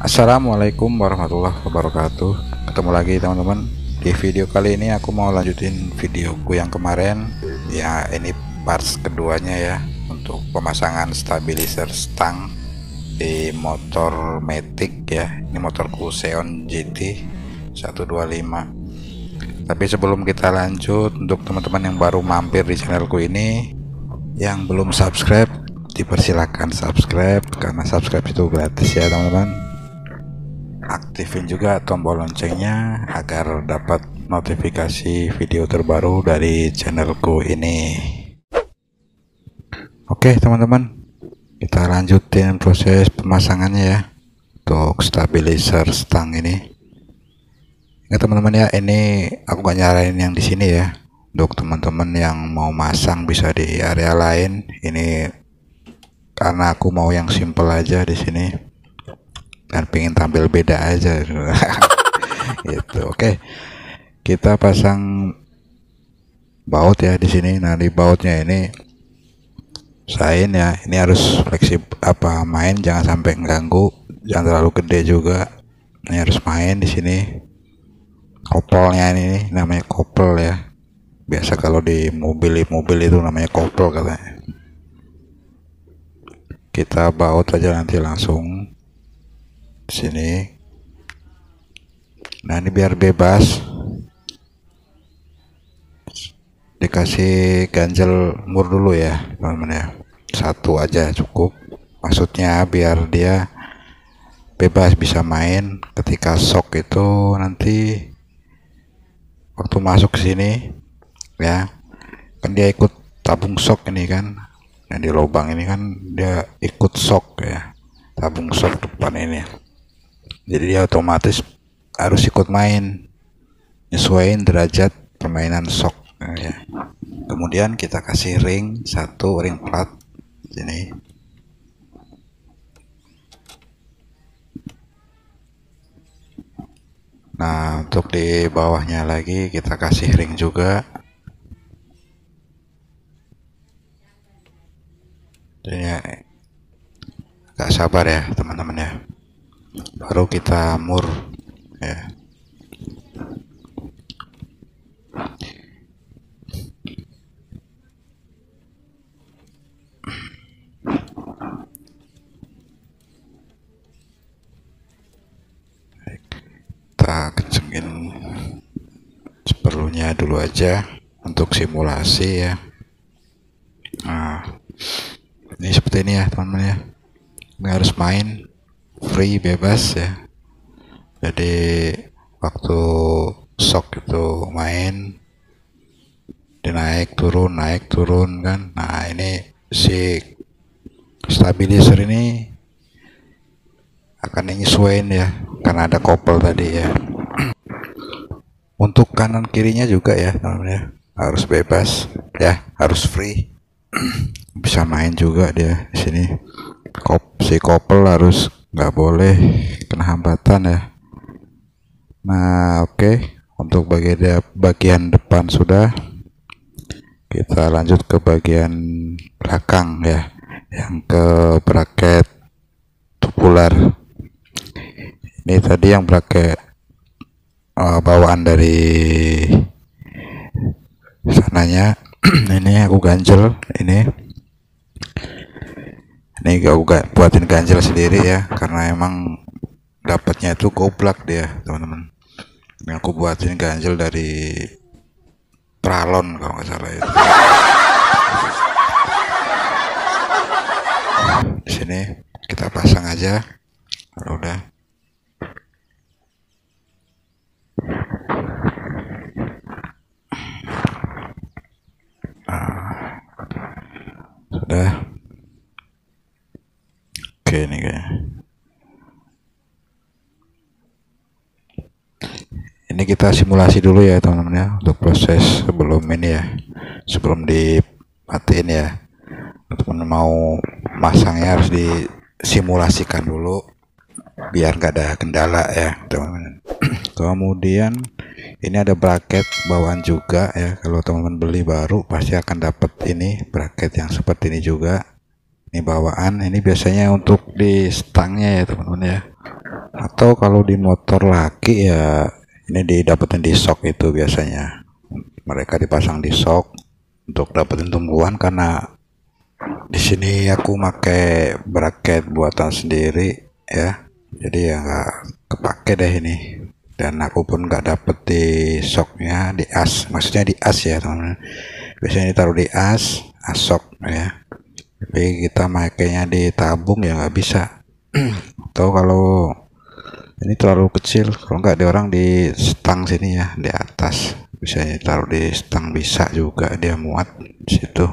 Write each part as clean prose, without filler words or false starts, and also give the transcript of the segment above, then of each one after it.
Assalamualaikum warahmatullahi wabarakatuh. Ketemu lagi teman-teman. Di video kali ini aku mau lanjutin videoku yang kemarin. Ya, ini parts keduanya ya, untuk pemasangan stabilizer stang di motor Matic ya. Ini motorku Xeon GT 125. Tapi sebelum kita lanjut, untuk teman-teman yang baru mampir di channelku ini, yang belum subscribe, dipersilakan subscribe, karena subscribe itu gratis ya teman-teman. Aktifin juga tombol loncengnya agar dapat notifikasi video terbaru dari channelku ini. Oke teman-teman, kita lanjutin proses pemasangannya ya, untuk stabilizer stang ini. Ya teman-teman ya, ini aku gak nyaranin yang di sini ya. Untuk teman-teman yang mau masang bisa di area lain. Ini karena aku mau yang simple aja di sini, dan pengen tampil beda aja gitu. Oke, kita pasang baut ya di sini. Nah, di bautnya ini usahain ya, ini harus fleksibel, main jangan sampai mengganggu, jangan terlalu gede juga. Ini harus main di sini. Kopelnya ini namanya kopel ya, biasa kalau di mobil itu namanya kopel katanya. Kita baut aja nanti langsung sini. Nah, ini biar bebas, dikasih ganjel mur dulu ya teman-teman ya, satu aja cukup. Maksudnya biar dia bebas bisa main ketika shock itu nanti waktu masuk ke sini ya, kan dia ikut tabung shock ini kan. Nah, di lubang ini kan dia ikut shock ya, tabung shock depan ini. Jadi dia otomatis harus ikut main, nyesuaiin derajat permainan shock ya. Kemudian kita kasih ring satu, ring plat sini. Nah, untuk di bawahnya lagi kita kasih ring juga. Jadi ya, gak sabar ya teman-teman ya, baru kita mur ya. Kita kencengin seperlunya dulu aja untuk simulasi ya. Nah, ini seperti ini ya teman-teman ya. Ini harus main free, bebas ya. Jadi waktu shock itu main, dia naik turun kan. Nah, ini si stabilizer ini akan nyesuaiin ya, karena ada kopel tadi ya. Untuk kanan kirinya juga ya teman-teman ya, harus bebas ya, harus free. Bisa main juga dia di sini. Si kopel harus nggak boleh kena hambatan ya. Nah, oke. Untuk bagian depan sudah. Kita lanjut ke bagian belakang ya, yang ke bracket tubular. Ini tadi yang bracket bawaan dari sananya. Ini aku ganjel ini aku buatin ganjel sendiri ya, karena emang dapatnya itu goblak dia teman-teman. Ini aku buatin ganjel dari Pralon kalau nggak salah itu. Di sini kita pasang aja kalau udah. Sudah. Oke, ini kayaknya. Ini kita simulasi dulu ya teman-teman ya, untuk proses sebelum ini ya, sebelum dimatiin ya. Teman-teman mau masangnya harus disimulasikan dulu biar gak ada kendala ya teman-teman. Kemudian ini ada bracket bawaan juga ya, kalau teman-teman beli baru pasti akan dapat ini bracket yang seperti ini juga. Ini bawaan, ini biasanya untuk di stangnya ya teman-teman ya. Atau kalau di motor laki ya ini didapetin di shock itu biasanya. Mereka dipasang di shock untuk dapetin tumbuhan, karena di sini aku pakai bracket buatan sendiri ya. Jadi ya nggak kepake deh ini. Dan aku pun nggak dapet di shocknya, di as, maksudnya di as ya teman-teman. Biasanya ditaruh di as shock ya. Tapi kita makainya di tabung ya nggak bisa. Atau kalau ini terlalu kecil, kalau nggak di orang di stang sini ya, di atas bisa taruh di stang, bisa juga dia muat di situ.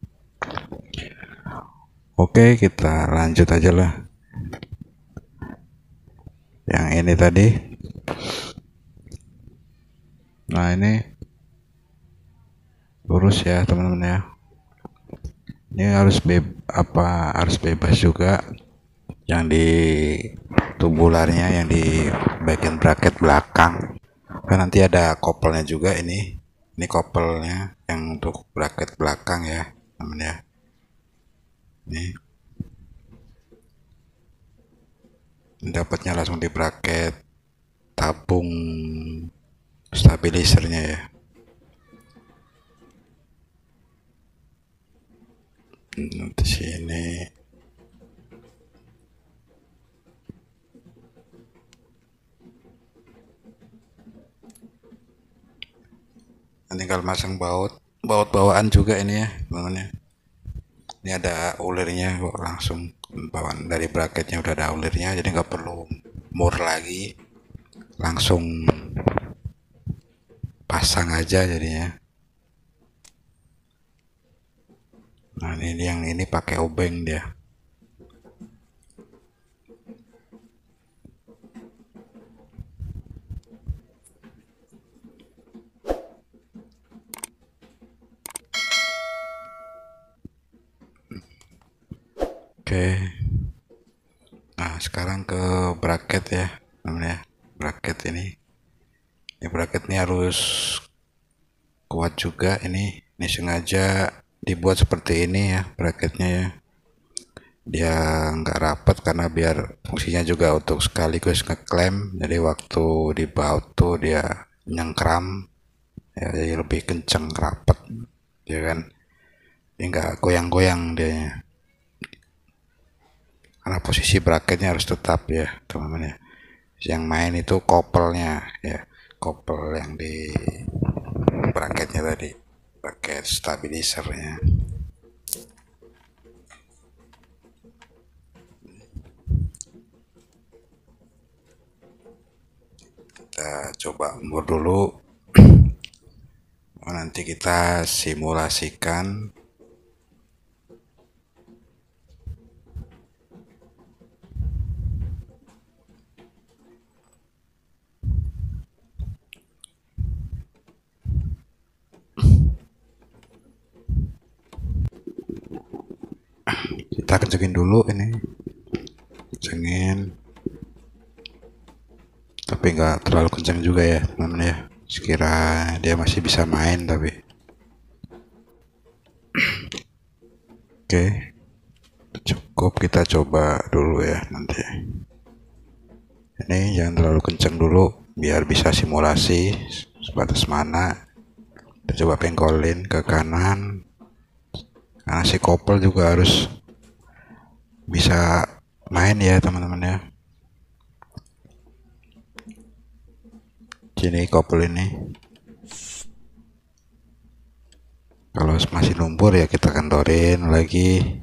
Oke, kita lanjut aja lah yang ini tadi. Nah, ini lurus ya teman-teman ya. Ini harus harus bebas juga yang di tubularnya, yang di bagian bracket belakang. Kan nanti ada kopelnya juga ini. Ini kopelnya yang untuk bracket belakang ya, teman ya. Ini dapatnya langsung di bracket tabung stabilizernya ya. Di sini tinggal masang baut bawaan juga ini ya teman-teman ya. Ini ada ulirnya kok, langsung bawaan dari bracketnya udah ada ulirnya, jadi nggak perlu mur lagi, langsung pasang aja jadinya. Nah ini yang ini pakai obeng dia. Oke. Nah sekarang ke bracket ya namanya, bracket ini. Ini bracket ini harus kuat juga ini sengaja dibuat seperti ini ya bracketnya ya. Dia nggak rapat karena biar fungsinya juga untuk sekaligus ngeklem, jadi waktu dibaut tuh dia nyengkram ya, jadi lebih kenceng rapat ya kan, dia nggak goyang-goyang dia, karena posisi bracketnya harus tetap ya teman-teman ya. Yang main itu kopelnya ya, kopel yang di bracketnya tadi, bracket stabilizernya. Kita coba mundur dulu. Nanti kita simulasikan. Kita kencengin dulu ini, kencengin, tapi nggak terlalu kencang juga ya teman-teman ya, sekira dia masih bisa main tapi. Oke, cukup, kita coba dulu ya nanti. Ini jangan terlalu kencang dulu biar bisa simulasi sebatas mana. Kita coba pengkolin ke kanan, karena si kopel juga harus bisa main ya teman-teman ya. Sini kopel ini, kalau masih lumpur ya kita kendorin lagi.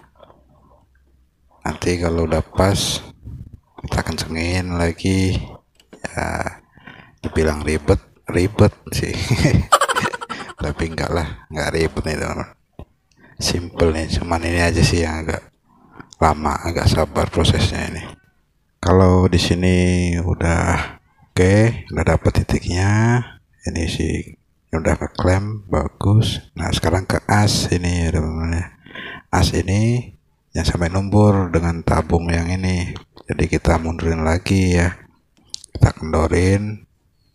Nanti kalau udah pas kita kencengin lagi ya. Dibilang ribet sih tapi enggak lah, enggak ribet nih teman-teman, simple nih, cuman ini aja sih yang agak lama, agak sabar prosesnya ini. Kalau di sini udah oke, udah dapet titiknya, ini sih udah ke klem bagus. Nah sekarang ke as ini ya teman-teman ya. As ini yang sampai numbur dengan tabung yang ini, jadi kita mundurin lagi ya, kita kendorin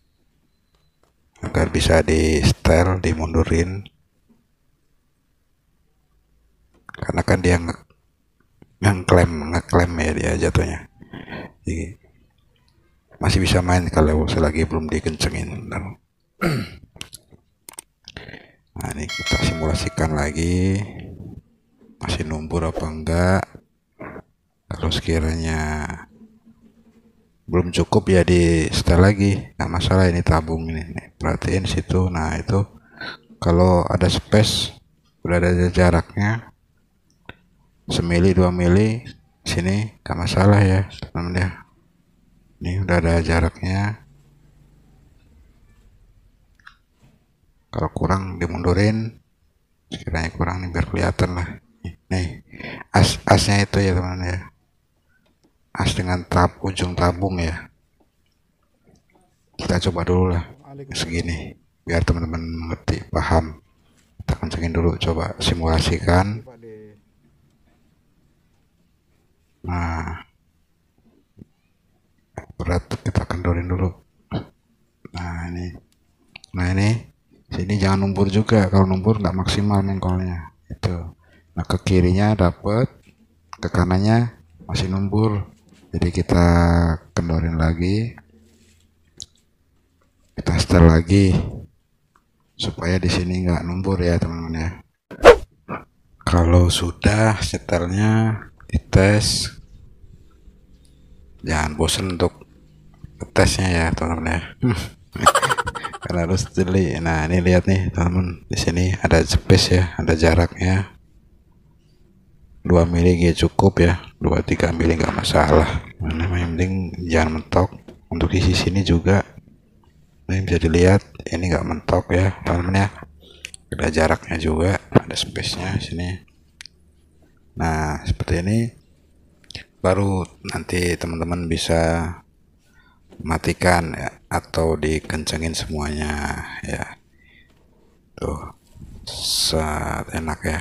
agar bisa di setel, dimundurin, karena kan dia ngeklem ya dia jatuhnya. Jadi masih bisa main kalau selagi belum dikencengin. Bentar. Nah ini kita simulasikan lagi, masih numbur apa enggak. Kalau sekiranya belum cukup ya di setel lagi, nggak masalah. Ini tabung ini nih, perhatiin situ. Nah itu kalau ada space, udah ada jaraknya 1 mili 2 mili sini, nggak masalah ya teman-teman ya. Ini udah ada jaraknya. Kalau kurang dimundurin, sekiranya kurang nih biar kelihatan lah. Nih asnya itu ya teman-teman ya, as dengan ujung tabung ya. Kita coba dulu lah segini biar teman-teman mengerti, paham. Kita kencengin dulu, coba simulasikan. Nah berat, kita kendorin dulu. Nah ini sini jangan numbur juga, kalau numbur nggak maksimal mengkolnya itu. Nah ke kirinya dapet, ke kanannya masih numbur, jadi kita kendorin lagi, kita setel lagi supaya di sini nggak numbur ya teman-teman ya. Kalau sudah setelnya dites, jangan bosan untuk tesnya ya teman-teman ya. Karena harus jeli. Nah ini lihat nih teman-teman, di sini ada space ya, ada jaraknya 2 mili cukup ya, 2-3 mili nggak masalah. Nah, yang penting jangan mentok. Untuk isi sini juga ini bisa dilihat, ini nggak mentok ya teman-teman ya, ada jaraknya juga, ada space nya sini. Nah seperti ini baru nanti teman-teman bisa matikan ya, atau dikencengin semuanya ya. Tuh set, enak ya,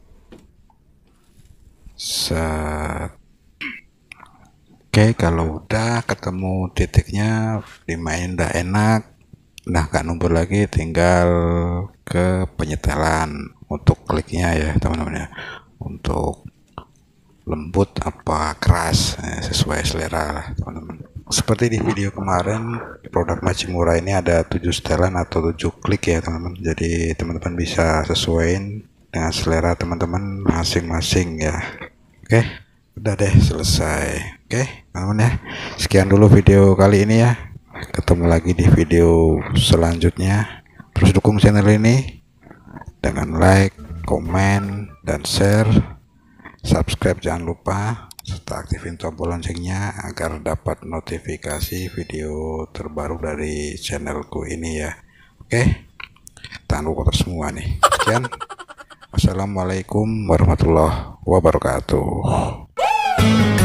set. Oke, kalau udah ketemu titiknya dimain udah enak, udah gak numbur lagi, tinggal ke penyetelan untuk kliknya ya teman-teman ya, untuk lembut apa keras sesuai selera lah teman-teman. Seperti di video kemarin, produk Machimura ini ada 7 setelan atau 7 klik ya teman-teman, jadi teman-teman bisa sesuaiin dengan selera teman-teman masing-masing ya. Oke, udah deh selesai. Oke teman-teman ya, sekian dulu video kali ini ya, ketemu lagi di video selanjutnya. Terus dukung channel ini dengan like, komen, dan share. Subscribe jangan lupa, serta aktifin tombol loncengnya agar dapat notifikasi video terbaru dari channelku ini ya. Oke, tahan kotor semua nih. Sekian, wassalamualaikum warahmatullahi wabarakatuh.